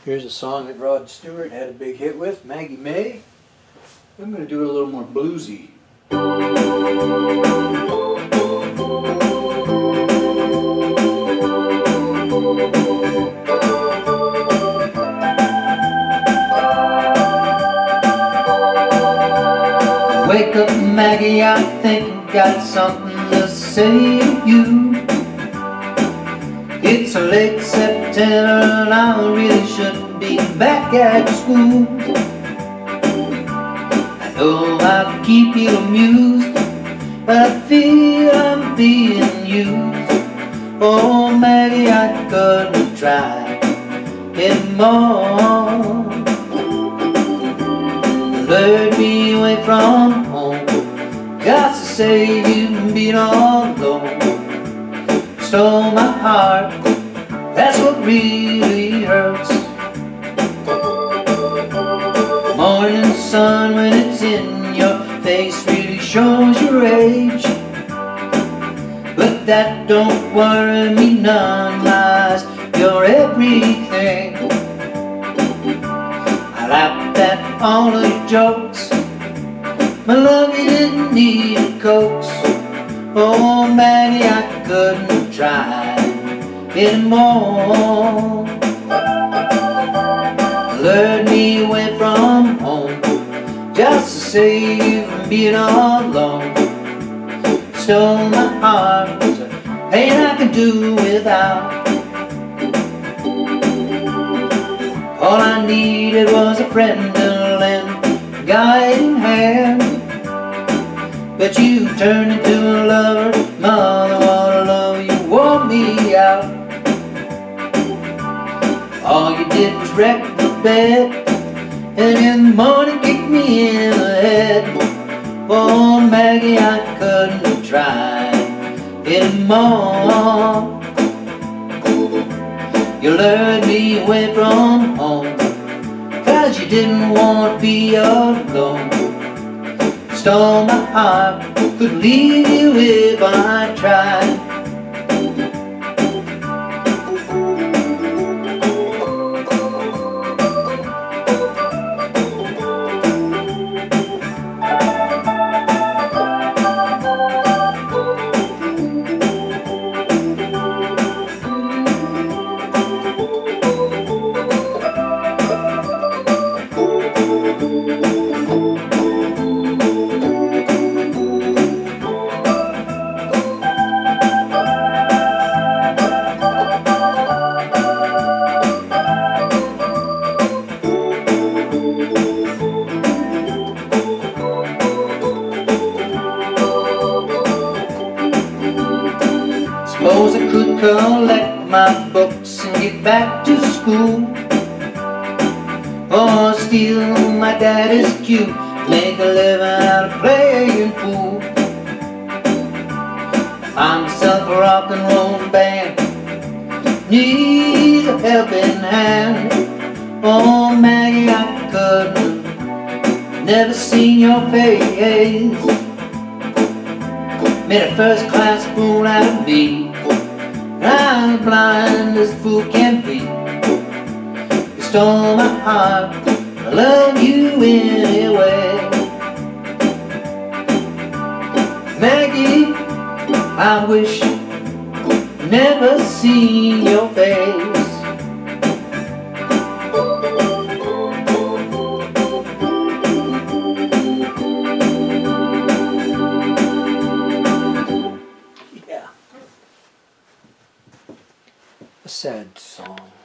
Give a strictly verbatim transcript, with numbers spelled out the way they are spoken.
Here's a song that Rod Stewart had a big hit with, Maggie May. I'm going to do it a little more bluesy. Wake up, Maggie, I think I've got something to say to you. It's late September and I really shouldn't be back at school. I know I'll keep you amused, but I feel I'm being used. Oh, Maggie, I couldn't try anymore. Lured me away from home, just to save you being all alone. Stole my heart, that's what really hurts. Morning sun when it's in your face really shows your age, but that don't worry me none, lies, you're everything. I laughed at all of your jokes, my love you didn't need a coax. Oh, Maggie, I couldn't try anymore. Lured me away from home, just to save you from being all alone. Stole my heart, there's a pain I can do without. All I needed was a friend to lend a guiding hand, but you turned into a lover, mother, what a love, you wore me out. All you did was wreck my bed, and in the morning kicked me in the head. Oh, Maggie, I couldn't try anymore. You lured me away from home, cause you didn't want to be alone. Stole my heart, could leave you if I tried. Suppose I could collect my books and get back to school, or steal my daddy's cue, make a living out of playing pool. Find myself a rock and roll band, needs a helping hand. Oh, Maggie, I couldn't, never seen your face. Made a first class fool out of me, I'm blind as a fool can be. You stole my heart, I love you anyway. Maggie, I wish never seen your face. A sad song.